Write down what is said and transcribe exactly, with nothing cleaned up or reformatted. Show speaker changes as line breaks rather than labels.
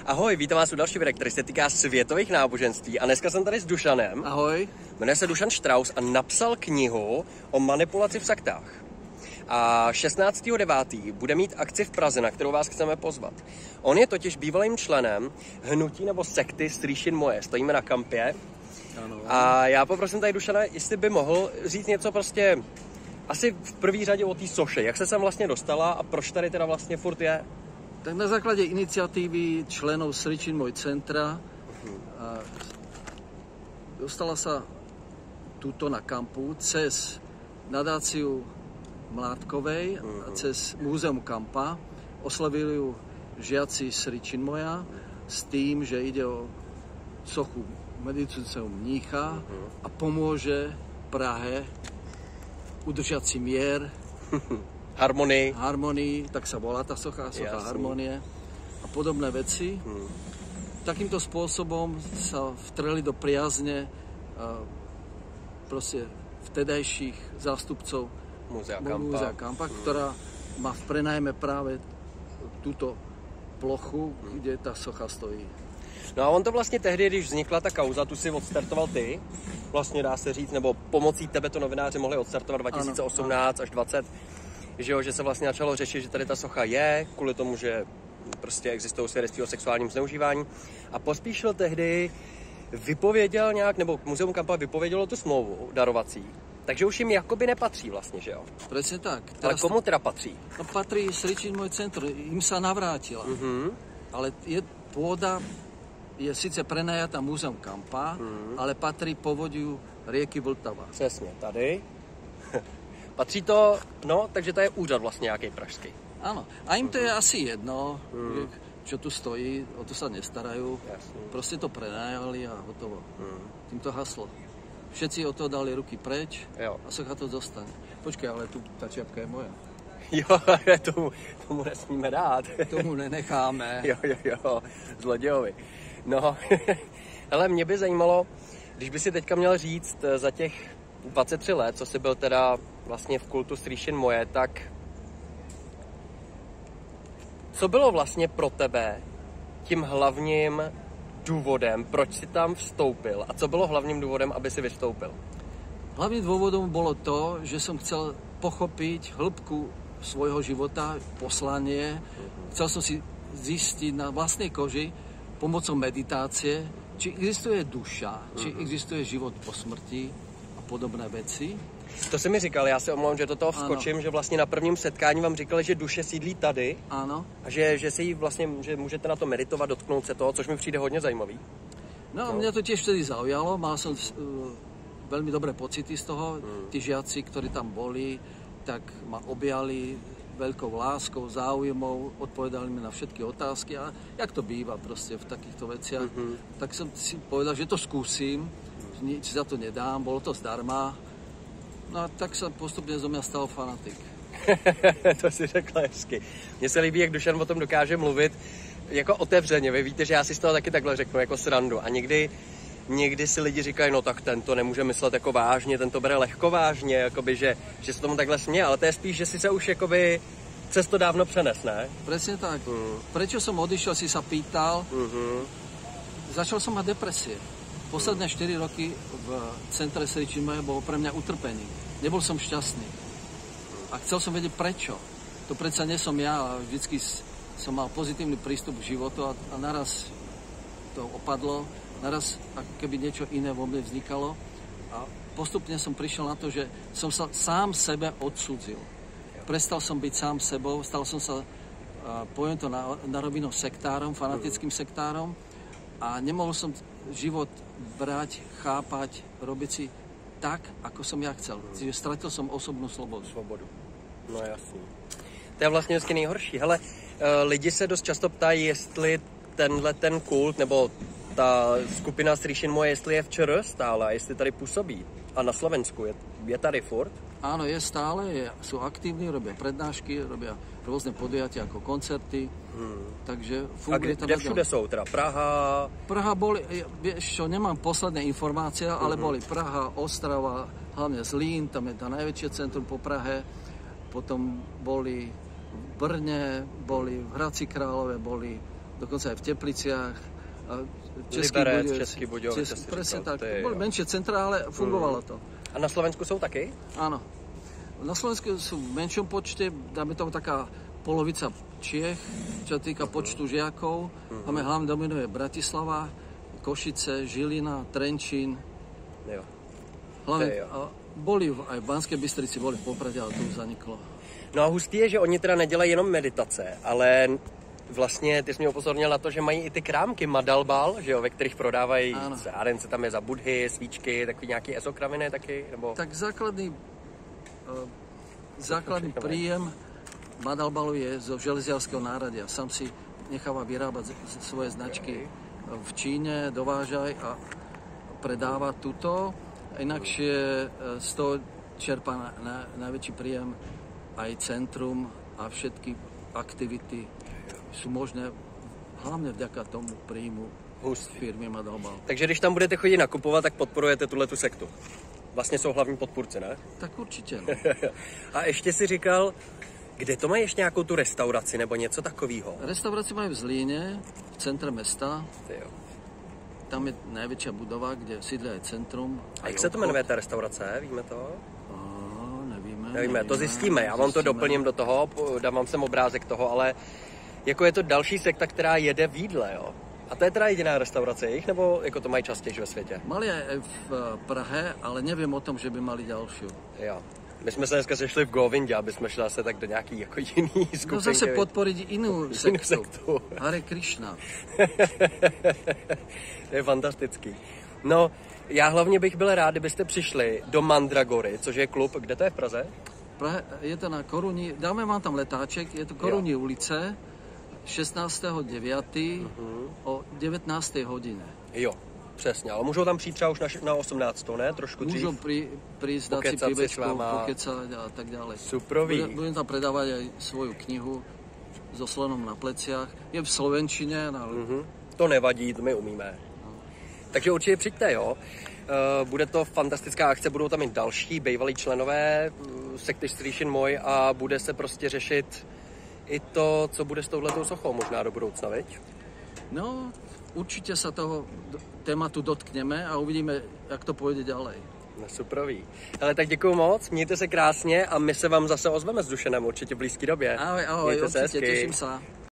Ahoj, vítám vás u další videa, který se týká světových náboženství. A dneska jsem tady s Dušanem.
Ahoj.
Jmenuje se Dušan Strauss a napsal knihu o manipulaci v sektách. A šestnáctého devátého bude mít akci v Praze, na kterou vás chceme pozvat. On je totiž bývalým členem hnutí nebo sekty Sríšin Moje. Stojíme na kampě.
Ano.
A já poprosím tady Dušana, jestli by mohl říct něco prostě asi v první řadě o té soše. Jak se sem vlastně dostala a proč tady teda vlastně furt je?
Tak na základě iniciatívy členov Sríšin Moj centra uh-huh. dostala sa tuto na kampu cez nadáciu Mládkovej uh-huh. a cez Múzeum Kampa. Oslavili ju žiaci Sríšin Moja s tým, že ide o sochu meditujúceho mnícha uh-huh. a pomôže Prahe udržať si mier,
Harmonii.
Harmonii, tak sa volá tá socha, socha
Jasný.
Harmonie a podobné veci. Hmm. Takýmto spôsobom sa vtreli do priazne proste vtedajších zástupcov
Múzea Kampa,
Múzea Kampa hmm. ktorá má v prenajme práve túto plochu, hmm. kde tá socha stojí.
No a on to vlastně tehdy, když vznikla ta kauza, tu si odstartoval ty, vlastně dá se říct, nebo pomocí tebe to novináři mohli odstartovat dva tisíce osmnáct ano, až dvacet, že, jo, že se vlastně začalo řešit, že tady ta socha je, kvůli tomu, že prostě existují svědectví o sexuálním zneužívání. A Pospíšil tehdy vypověděl nějak, nebo Muzeum Kampa vypovědělo tu smlouvu darovací, takže už jim jakoby nepatří vlastně, že jo?
Presne tak.
Ale komu teda patří?
No patrí Sríšin Moj centrum, im sa navrátila. Uh-huh. Ale je pôda je síce prenajatá Múzeum Kampa, hmm. ale patrí povodiu rieky Vltava.
Přesně, tady. Patří to, no, takže to je úřad vlastně nějaký pražský.
Áno, a im to je asi jedno, hmm. čo tu stojí, o to sa nestarajú. Jasný. Proste to prenajali a hotovo. Hmm. Tým to haslo. Všetci od toho dali ruky preč jo. A socha to zostane. Počkej, ale tu tá čiapka je moja.
Jo, tomu, tomu nesmíme dát.
Tomu nenecháme.
Jo, jo, jo, zlodějovi. No, ale mě by zajímalo, když by si teďka měl říct za těch dvacet tři let, co jsi byl teda vlastně v kultu Sríšin Moje, tak co bylo vlastně pro tebe tím hlavním důvodem, proč si tam vstoupil a co bylo hlavním důvodem, aby si vystoupil?
Hlavným dôvodom bolo to, že som chcel pochopiť hĺbku svojho života, poslanie. Uh-huh. Chcel som si zistiť na vlastnej koži pomocou meditácie, či existuje duša, uh-huh. či existuje život po smrti a podobné veci.
To si mi říkal, já se omlouvám, že do toho vskočím, ano. Že vlastně na prvním setkání vám říkali, že duše sídlí tady.
Ano.
A že, že si vlastně, že můžete na to meditovat, dotknout se toho, což mi přijde hodně zajímavý.
No, no. Mňa to tiež vtedy zaujalo, mal som uh, veľmi dobré pocity z toho. Hmm. Tí žiaci, ktorí tam boli, tak ma objali veľkou láskou, záujmou, odpovedali mi na všetky otázky a jak to býva proste v takýchto veciach. Mm-hmm. Tak som si povedal, že to skúsim, že nič za to nedám, bolo to zdarma. No a tak sa postupne zo mňa stal fanatik.
To si řekl hezky. Mně se líbí, jak Dušan o tom dokáže mluvit jako otevřeně. Vy víte, že já si z toho taky takhle řeknu, jako srandu. A někdy, někdy si lidi říkají, no tak ten to nemůže myslet jako vážně, ten to bere lehko vážně, jakoby, že, že se tomu takhle směje, ale to je spíš, že si se už jakoby cez to dávno přenes, ne?
Presne tak. Mm. Prečo som odišiel, si sa pýtal. Mm-hmm. Začal som mať depresie. Posledné mm. štyri roky v centre Sríšin Moje bolo pre mňa utrpení. Nebol som šťastný. A chcel som vedieť prečo. To predsa nie som ja, a vždycky som mal pozitívny prístup k životu a, a naraz to opadlo, naraz ako keby niečo iné vo mne vznikalo a postupne som prišiel na to, že som sa sám sebe odsudzil. Prestal som byť sám sebou, stal som sa, poviem to na, na rovinu, sektárom, fanatickým sektárom a nemohol som život brať, chápať, robiť si tak, ako som ja chcel. Čiže stratil som osobnú slobodu.
Svobodu. No jasný. To je vlastně vždycky nejhorší. Hele, lidi se dost často ptají, jestli tenhle ten kult, nebo ta skupina Sríšin Moje, jestli je v ČR stále, jestli tady působí. A na Slovensku je, je tady furt?
Áno, je stále, je, sú aktívni, robia prednášky, robia rôzne podujatia ako koncerty, hmm. takže funguje to.
A kde všude sú? Teda Praha?
Praha boli, vieš čo, nemám posledné informácie, ale uh-huh. boli Praha, Ostrava, hlavne Zlín, tam je to najväčšie centrum po Prahe, potom boli v Brne, boli v Hradci Králové, boli v dokonca aj v Tepliciach, Český
Liberec,
Budějovic,
Český Budějovic,
Čes,
si
presne
říkal,
tak.
ty,
Boli
jo.
menšie centra, ale fungovalo to.
A na Slovensku jsou taky?
Áno. Na Slovensku sú v menšom počte, dáme tomu taká polovica Čiech, čo sa týka počtu žiakov. Uh-huh. Máme hlavne dominuje Bratislava, Košice, Žilina, Trenčín.
Jo.
Hlavne
jo.
a boli aj v Banskej Bystrici, boli v Poprade, ale to už zaniklo.
No a hustý je, že oni teda nedělají jenom meditace, ale vlastně ty jsi mě upozornil na to, že mají i ty krámky Madalbal, že jo, ve kterých prodávají, co tam je za budhy, svíčky, takový nějaký ezokraviny taky, nebo...
Tak základný, uh, základný príjem Madalbalu je zo železiarského náradia. Sám si necháva vyrábať svoje značky v Číne, dovážaj a predáva tuto. Inakšie z toho čerpá na, na, najväčší príjem aj centrum a všetky aktivity sú možné hlavne vďaka tomu príjmu
Hustý.
firmy Madalbal.
Takže když tam budete chodit nakupovat, tak podporujete tuhletu sektu. Vlastně jsou hlavní podpůrci, ne?
Tak určitě. No.
A ještě si říkal, kde to mají ještě nějakou tu restauraci nebo něco takového?
Restauraci mají v Zlíně, v centre mesta.
Ty jo.
Tam je největší budova, kde sídlí aj centrum.
A jak se to jmenuje ta restaurace, víme to?
A, nevíme,
nevíme. Nevíme, to zjistíme, já vám to doplním do toho, dám vám sem obrázek toho, ale jako je to další sekta, která jede v jídle, jo? A to je teda jediná restaurace jejich, nebo jako to mají častěji ve světě?
Mali aj v Prahe, ale nevím o tom, že by mali další.
Jo. My jsme se dneska sešli v Govindě, aby jsme šli zase tak do nějaký jako jiný skupinky.
No zase podporit jinou sektu.
sektu.
Hare Krishna.
To je fantastický. No, já hlavně bych byl rád, kdybyste přišli do Mandragory, což je klub, kde to je v Praze?
Prahe, je to na Koruni, dáme vám tam letáček, je to Koruni ulice, šestnáctého devátého Uh-huh. o devätnástej hodine.
Jo, přesně, ale můžou tam přijít třeba už na, na osmnáctou, ne? Trošku dřív.
Můžou pri, prísť, dať si prívečku, pokecať a tak ďalej.
Suprový.
Budem, budem tam predávať aj svoju knihu so slonom na pleciach. Je v slovenčine. Ale...
Uh-huh. To nevadí, to my umíme. No. Takže určitě přijďte, jo. Uh, bude to fantastická akce, budou tam i další bývalí členové uh, sekty Station Moj a bude se prostě řešit i to, co bude s touhletou sochou možná do budoucna, viď?
No, určitě se toho tématu dotkneme a uvidíme, jak to půjde ďalej.
No superový. Ale tak děkuju moc, mějte se krásně a my se vám zase ozveme s Dušenem určitě v blízké době.
Ahoj, ahoj,
mějte
určitě, těším se.